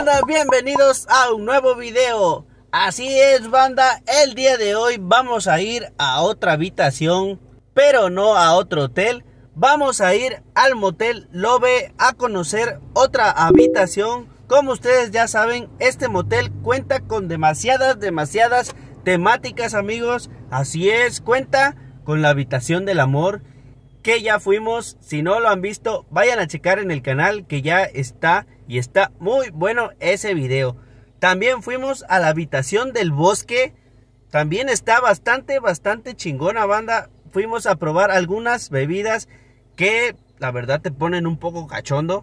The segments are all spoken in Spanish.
banda? Bienvenidos a un nuevo video. Así es, banda, el día de hoy vamos a ir a otra habitación, pero no a otro hotel. Vamos a ir al motel Love a conocer otra habitación. Como ustedes ya saben, este motel cuenta con demasiadas temáticas, amigos. Así es, cuenta con la habitación del amor, que ya fuimos. Si no lo han visto, vayan a checar en el canal, que ya está, y está muy bueno ese video. También fuimos a la habitación del bosque. También está bastante chingona, banda. Fuimos a probar algunas bebidas que la verdad te ponen un poco cachondo.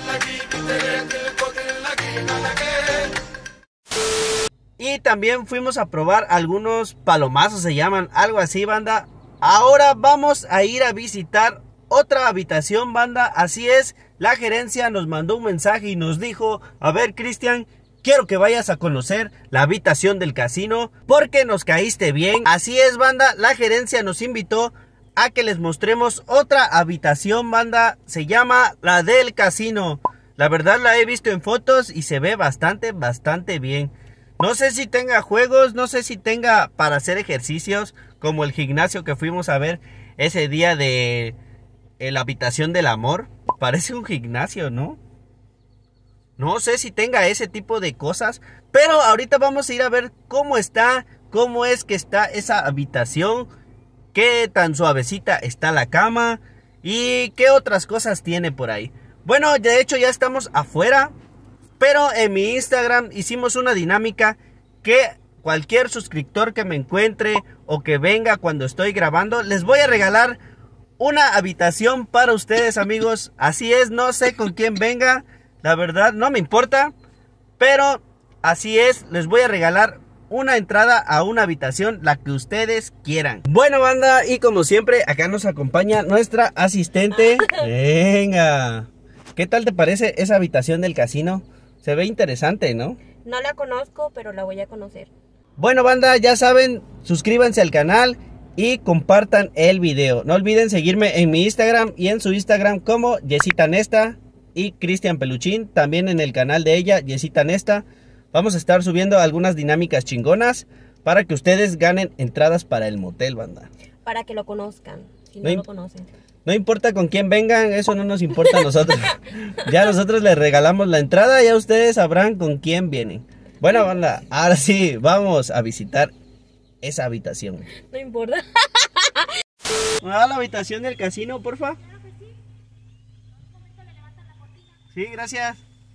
Y también fuimos a probar algunos palomazos, se llaman, algo así, banda. Ahora vamos a ir a visitar otra habitación, banda. Así es, la gerencia nos mandó un mensaje y nos dijo: a ver, Cristian, quiero que vayas a conocer la habitación del casino porque nos caíste bien. Así es, banda, la gerencia nos invitó a que les mostremos otra habitación, banda. Se llama la del casino. La verdad la he visto en fotos y se ve bastante bien. No sé si tenga juegos, no sé si tenga para hacer ejercicios, como el gimnasio que fuimos a ver ese día de la habitación del amor. Parece un gimnasio, ¿no? No sé si tenga ese tipo de cosas, pero ahorita vamos a ir a ver cómo está, cómo es que está esa habitación, qué tan suavecita está la cama y qué otras cosas tiene por ahí. Bueno, de hecho ya estamos afuera, pero en mi Instagram hicimos una dinámica que cualquier suscriptor que me encuentre o que venga cuando estoy grabando, les voy a regalar una habitación para ustedes, amigos. Así es, no sé con quién venga, la verdad no me importa, pero así es, les voy a regalar una entrada a una habitación, la que ustedes quieran. Bueno, banda, y como siempre, acá nos acompaña nuestra asistente. Venga, ¿qué tal te parece esa habitación del casino? Se ve interesante, ¿no? No la conozco, pero la voy a conocer. Bueno, banda, ya saben, suscríbanse al canal y compartan el video. No olviden seguirme en mi Instagram y en su Instagram como Yesita Nesta y Cristian Peluchín. También en el canal de ella, Yesita Nesta. Vamos a estar subiendo algunas dinámicas chingonas para que ustedes ganen entradas para el motel, banda. Para que lo conozcan, si no lo conocen. No importa con quién vengan, eso no nos importa a nosotros. Ya nosotros les regalamos la entrada, ya ustedes sabrán con quién vienen. Bueno, banda, ahora sí, vamos a visitar esa habitación. No importa. ¿Me da la habitación del casino, porfa? Claro que sí. Un momento, le levantan la cortina. Sí, gracias.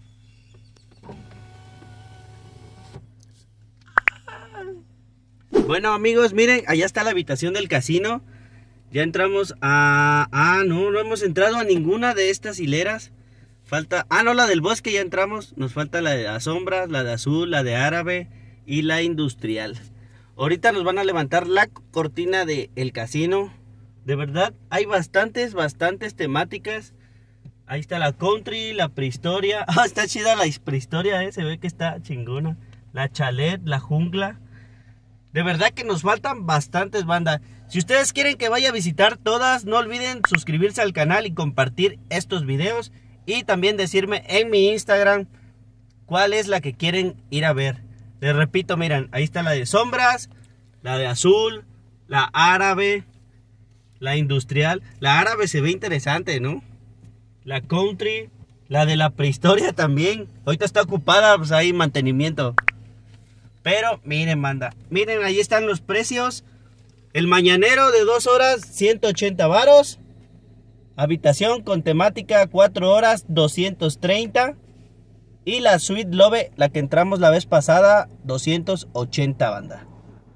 Bueno, amigos, miren, allá está la habitación del casino. Ya entramos a... no hemos entrado a ninguna de estas hileras. Falta... no, la del bosque ya entramos. Nos falta la de las sombras, la de azul, la de árabe y la industrial. Ahorita nos van a levantar la cortina del casino. De verdad, hay bastantes temáticas. Ahí está la country, la prehistoria. Está chida la prehistoria, se ve que está chingona. La chalet, la jungla. De verdad que nos faltan bastantes, banda. Si ustedes quieren que vaya a visitar todas, no olviden suscribirse al canal y compartir estos videos. Y también decirme en mi Instagram cuál es la que quieren ir a ver. Les repito, miren, ahí está la de sombras, la de azul, la árabe, la industrial. La árabe se ve interesante, ¿no? La country, la de la prehistoria también. Ahorita está ocupada, pues hay mantenimiento. Pero miren, banda, miren, ahí están los precios. El mañanero de 2 horas, 180 varos. Habitación con temática 4 horas, 230. Y la suite Love, la que entramos la vez pasada, 280, banda.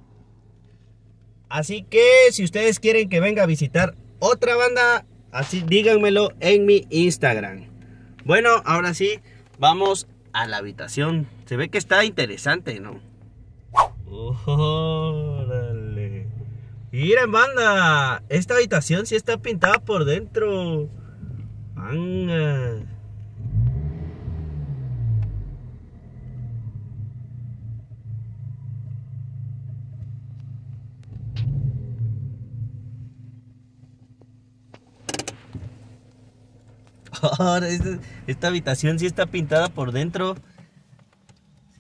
Así que si ustedes quieren que venga a visitar otra, banda, así díganmelo en mi Instagram. Bueno, ahora sí, vamos a la habitación. Se ve que está interesante, ¿no? ¡Órale! Miren, banda, esta habitación sí está pintada por dentro. ¡Manga! Ahora, esta habitación sí está pintada por dentro.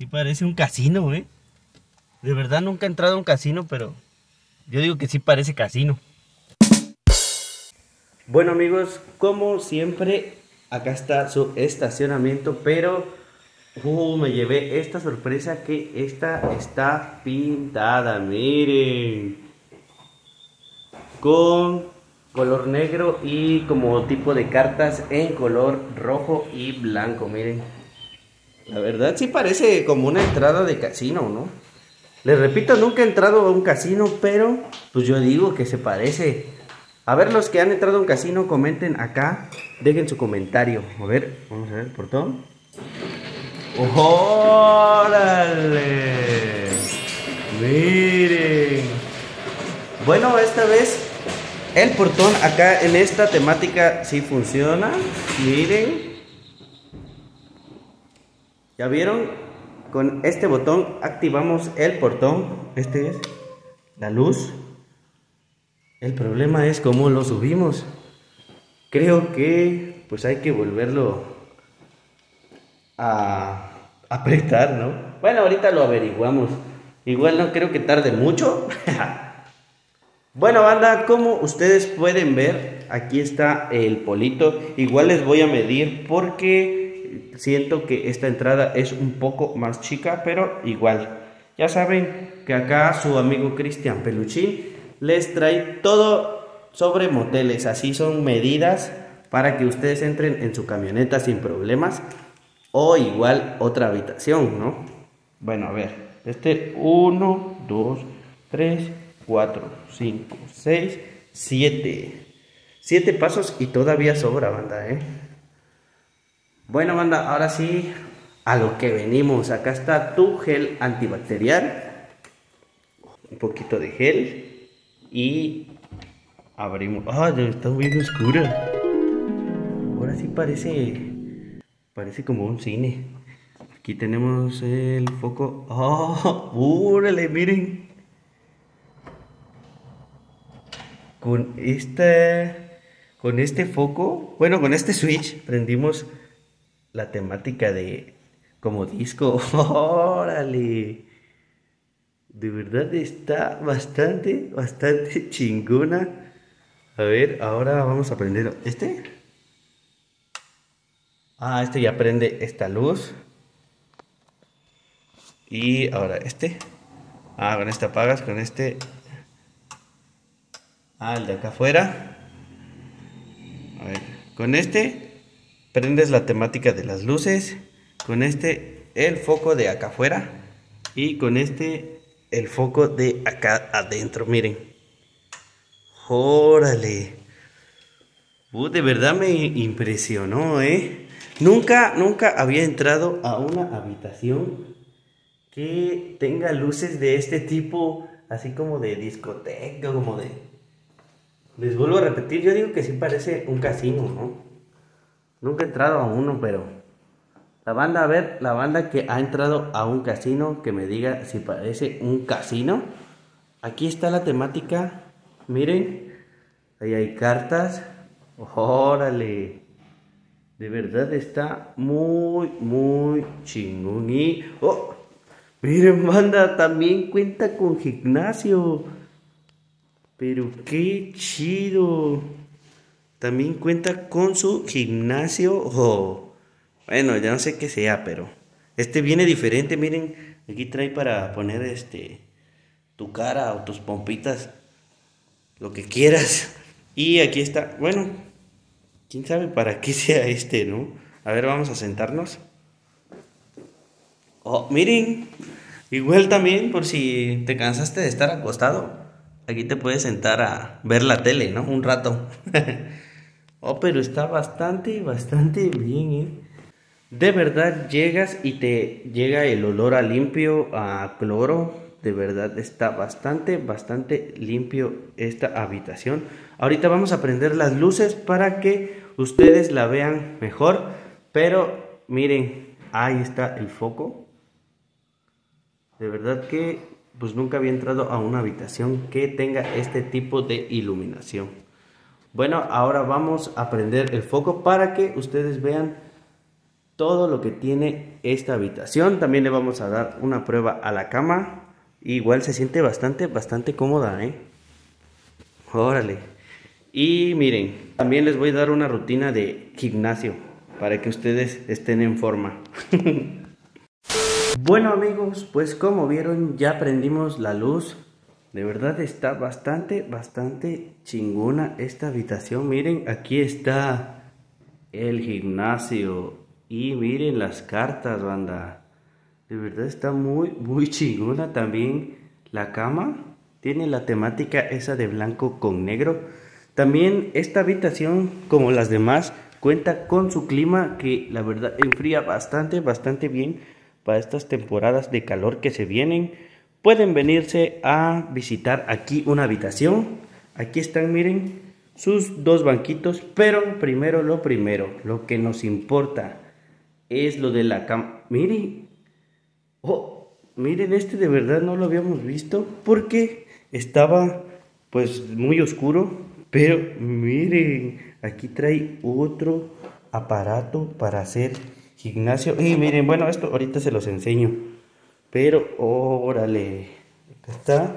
parece un casino, ¿eh? De verdad nunca he entrado a un casino, pero yo digo que sí parece casino. Bueno amigos, como siempre, acá está su estacionamiento, pero me llevé esta sorpresa, que esta está pintada, miren, con color negro y como tipo de cartas en color rojo y blanco, miren. La verdad sí parece como una entrada de casino, ¿no? Les repito, nunca he entrado a un casino, pero pues yo digo que se parece. A ver, los que han entrado a un casino, comenten acá, dejen su comentario. A ver, vamos a ver el portón. ¡Órale! Miren. Bueno, esta vez el portón acá en esta temática sí funciona. Miren. ¿Ya vieron? Con este botón activamos el portón. Este es la luz. El problema es cómo lo subimos. Creo que pues hay que volverlo a apretar, ¿no? Bueno, ahorita lo averiguamos. Igual no creo que tarde mucho. Bueno, banda, como ustedes pueden ver, aquí está el polito. Igual les voy a medir porque siento que esta entrada es un poco más chica, pero igual. Ya saben que acá su amigo Cristian Peluchín les trae todo sobre moteles. Así son medidas para que ustedes entren en su camioneta sin problemas. O igual otra habitación, ¿no? Bueno, a ver. 1, 2, 3, 4, 5, 6, 7. 7 pasos y todavía sobra, banda, ¿eh? Bueno, banda, ahora sí a lo que venimos. Acá está tu gel antibacterial. Un poquito de gel. Y abrimos. ¡Ah! Está muy oscura. Ahora sí parece como un cine. Aquí tenemos el foco. ¡Oh! ¡Órale! Miren. Con este foco, bueno, con este switch prendimos la temática de como disco. ¡Órale! De verdad está bastante chingona. A ver, ahora vamos a prender este. Este ya prende esta luz. Y ahora este. Con este apagas, con este. El de acá afuera. A ver, con este prendes la temática de las luces. Con este el foco de acá afuera. Y con este el foco de acá adentro, miren. Órale. De verdad me impresionó, Nunca había entrado a una habitación que tenga luces de este tipo, así como de discoteca, como de... Les vuelvo a repetir, yo digo que sí parece un casino, ¿no? Nunca he entrado a uno, pero... La banda que ha entrado a un casino, que me diga si parece un casino. Aquí está la temática. Miren. Ahí hay cartas. Órale. De verdad está muy chingón. Y... miren, banda, también cuenta con gimnasio. Pero qué chido. También cuenta con su gimnasio. Bueno, ya no sé qué sea, pero este viene diferente, miren, aquí trae para poner tu cara o tus pompitas, lo que quieras. Y aquí está, bueno, quién sabe para qué sea ¿no? A ver, vamos a sentarnos. Miren, igual también por si te cansaste de estar acostado, aquí te puedes sentar a ver la tele, ¿no? Un rato. Pero está bastante bien, De verdad llegas y te llega el olor a limpio, a cloro. De verdad está bastante limpio esta habitación. Ahorita vamos a prender las luces para que ustedes la vean mejor. Pero miren, ahí está el foco. De verdad que pues nunca había entrado a una habitación que tenga este tipo de iluminación. Bueno, ahora vamos a prender el foco para que ustedes vean todo lo que tiene esta habitación. También le vamos a dar una prueba a la cama. Igual se siente bastante cómoda, Órale. Y miren, también les voy a dar una rutina de gimnasio para que ustedes estén en forma. Bueno amigos, pues como vieron ya prendimos la luz. De verdad está bastante chingona esta habitación. Miren, aquí está el gimnasio y miren las cartas, banda. De verdad está muy chingona. También la cama tiene la temática esa de blanco con negro. También esta habitación, como las demás, cuenta con su clima que la verdad enfría bastante bien para estas temporadas de calor que se vienen. Pueden venirse a visitar aquí una habitación. Aquí están, miren, sus dos banquitos. Pero primero, lo que nos importa es lo de la cama. Miren, miren, este de verdad no lo habíamos visto porque estaba pues muy oscuro. Pero miren, aquí trae otro aparato para hacer gimnasio. Y miren, bueno, esto ahorita se los enseño. Pero, órale, acá está.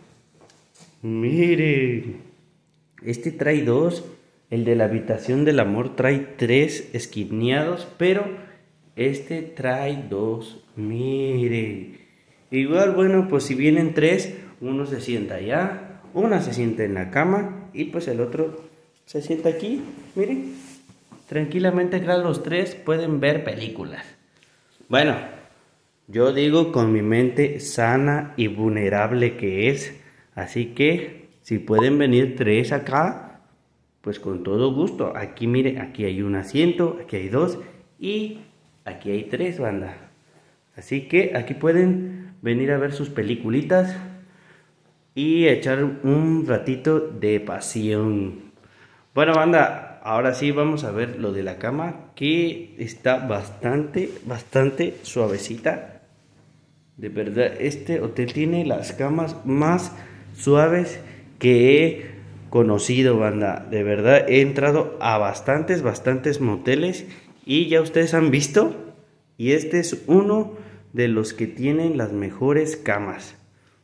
Miren, este trae dos. El de la habitación del amor trae 3 esquineados, pero este trae 2. Miren, igual, bueno, pues si vienen 3, uno se sienta allá, una se sienta en la cama y pues el otro se sienta aquí. Miren, tranquilamente acá los 3 pueden ver películas. Bueno, yo digo con mi mente sana y vulnerable que es. Así que si pueden venir 3 acá, pues con todo gusto. Aquí mire, aquí hay un asiento, aquí hay 2 y aquí hay 3, banda. Así que aquí pueden venir a ver sus peliculitas y echar un ratito de pasión. Bueno, banda, ahora sí vamos a ver lo de la cama, que está bastante suavecita. De verdad, este hotel tiene las camas más suaves que he conocido, banda. De verdad, he entrado a bastantes moteles y ya ustedes han visto. Y este es uno de los que tienen las mejores camas.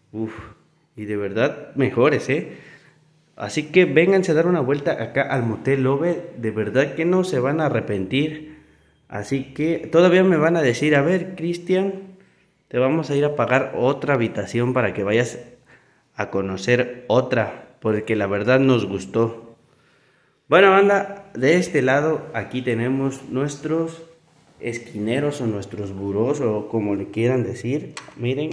Y de verdad, mejores, Así que vénganse a dar una vuelta acá al Motel Love. De verdad que no se van a arrepentir. Así que todavía me van a decir, a ver, Cristian, te vamos a ir a pagar otra habitación para que vayas a conocer otra, porque la verdad nos gustó. Bueno, banda, de este lado aquí tenemos nuestros esquineros o nuestros burós o como le quieran decir. Miren,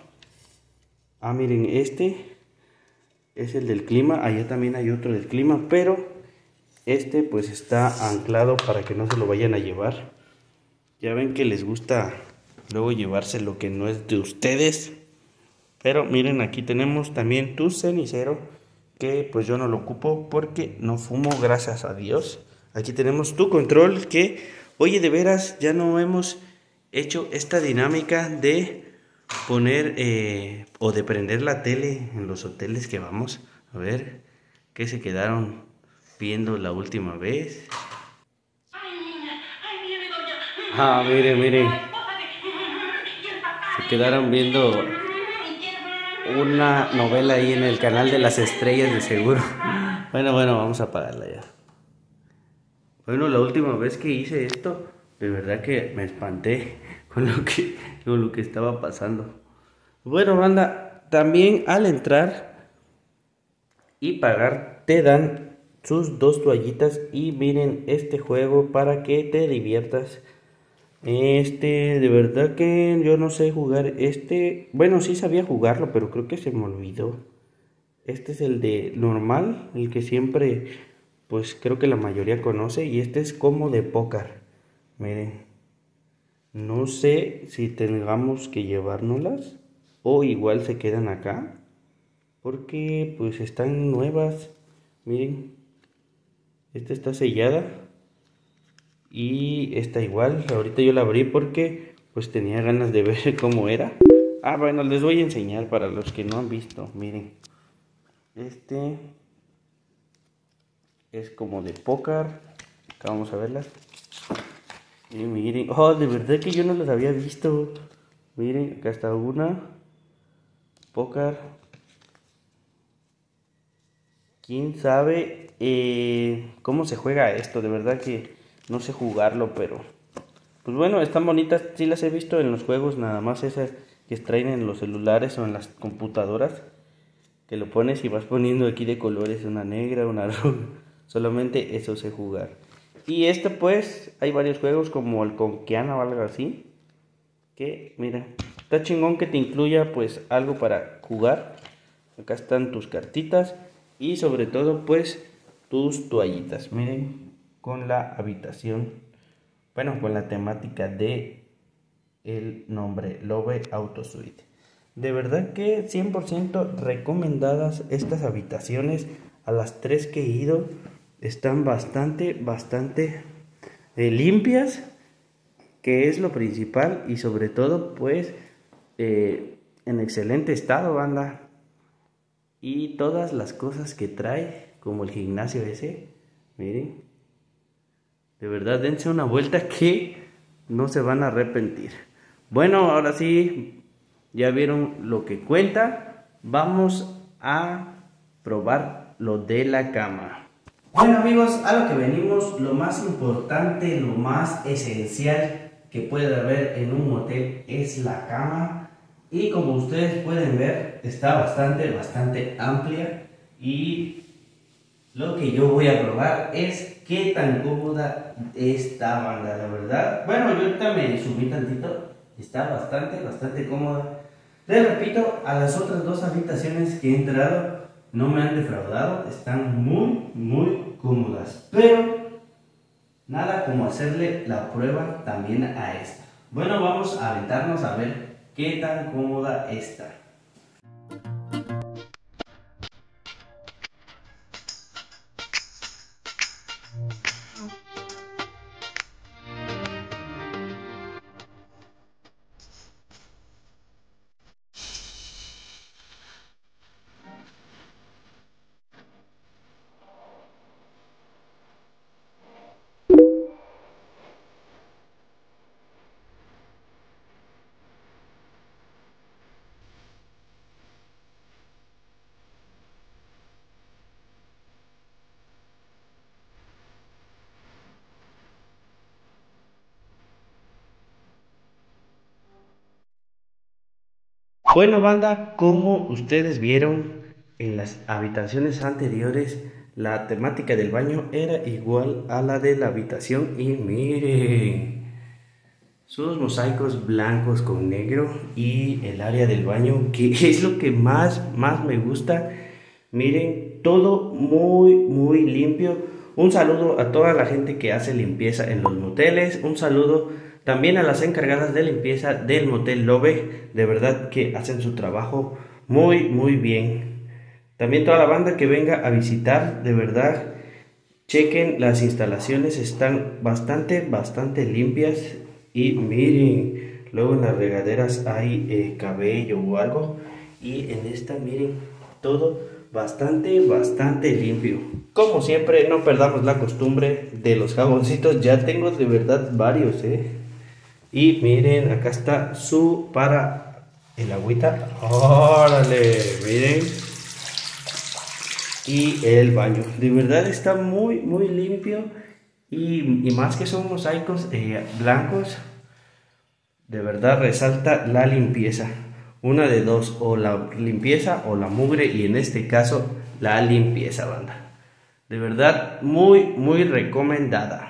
miren, este es el del clima. Allá también hay otro del clima, pero este pues está anclado para que no se lo vayan a llevar. Ya ven que les gusta luego llevarse lo que no es de ustedes. Pero miren, aquí tenemos también tu cenicero, que pues yo no lo ocupo porque no fumo, gracias a Dios. Aquí tenemos tu control, que oye, de veras ya no hemos hecho esta dinámica de poner o de prender la tele en los hoteles que vamos. A ver, ¿qué se quedaron viendo la última vez? Miren. Se quedaron viendo una novela ahí en el canal de las estrellas de seguro. Bueno, vamos a apagarla ya. Bueno, la última vez que hice esto, de verdad que me espanté con lo que estaba pasando. Bueno, banda, también al entrar y pagar te dan sus 2 toallitas y miren este juego para que te diviertas. De verdad que yo no sé jugar bueno, sí sabía jugarlo, pero creo que se me olvidó. Este es el de normal, el que siempre, pues creo que la mayoría conoce, y este es como de póker. Miren, no sé si tengamos que llevárnoslas o igual se quedan acá, porque pues están nuevas. Miren, esta está sellada. Y esta igual, ahorita yo la abrí porque pues tenía ganas de ver cómo era. Bueno, les voy a enseñar para los que no han visto. Miren, este es como de póker. Acá vamos a verlas. Y miren, oh, de verdad que yo no los había visto. Miren, acá está una. Póker. ¿Quién sabe cómo se juega esto? De verdad que no sé jugarlo, pero... Pues bueno, están bonitas, sí las he visto en los juegos, nada más esas que traen en los celulares o en las computadoras. Que lo pones y vas poniendo aquí de colores, una negra, una roja. Solamente eso sé jugar. Y este pues, hay varios juegos como el Conquiana o algo así. Que, mira, está chingón que te incluya pues algo para jugar. Acá están tus cartitas y sobre todo pues tus toallitas. Miren, con la habitación, bueno, con la temática de el nombre Love Auto Suite. De verdad que 100% recomendadas estas habitaciones. A las 3 que he ido están bastante limpias, que es lo principal, y sobre todo pues en excelente estado, banda. Y todas las cosas que trae, como el gimnasio ese, miren, de verdad dense una vuelta que no se van a arrepentir. Bueno, ahora sí, ya vieron lo que cuenta. Vamos a probar lo de la cama. Bueno amigos, a lo que venimos, lo más importante, lo más esencial que puede haber en un motel es la cama. Y como ustedes pueden ver, está bastante amplia. Y lo que yo voy a probar es qué tan cómoda está, banda, la verdad. Bueno, yo ahorita me subí tantito. Está bastante cómoda. Les repito, a las otras dos habitaciones que he entrado no me han defraudado. Están muy cómodas. Pero nada como hacerle la prueba también a esta. Bueno, vamos a aventarnos a ver qué tan cómoda está. Bueno banda, como ustedes vieron en las habitaciones anteriores, la temática del baño era igual a la de la habitación. Y miren, sus mosaicos blancos con negro y el área del baño, que es lo que más me gusta. Miren, todo muy limpio. Un saludo a toda la gente que hace limpieza en los moteles. Un saludo también a las encargadas de limpieza del motel Love. De verdad que hacen su trabajo muy bien. También toda la banda que venga a visitar, de verdad, chequen las instalaciones, están bastante limpias. Y miren, luego en las regaderas hay cabello o algo. Y en esta miren, todo bastante limpio. Como siempre, no perdamos la costumbre de los jaboncitos. Ya tengo de verdad varios, Y miren, acá está su para el agüita. Órale, miren. Y el baño. De verdad está muy limpio. Y más que son mosaicos blancos. De verdad resalta la limpieza. Una de dos, o la limpieza o la mugre, y en este caso la limpieza, banda. De verdad muy recomendada.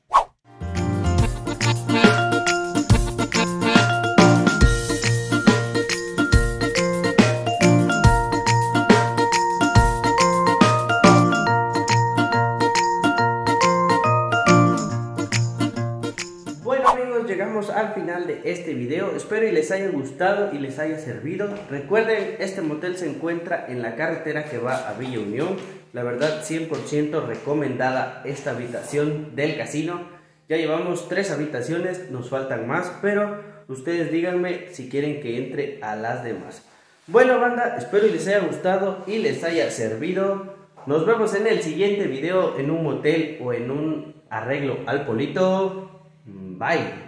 Llegamos al final de este video, espero y les haya gustado y les haya servido. Recuerden, este motel se encuentra en la carretera que va a Villa Unión. La verdad 100% recomendada esta habitación del casino. Ya llevamos 3 habitaciones, nos faltan más, pero ustedes díganme si quieren que entre a las demás. Bueno banda, espero y les haya gustado y les haya servido. Nos vemos en el siguiente video en un motel o en un arreglo al polito. Bye.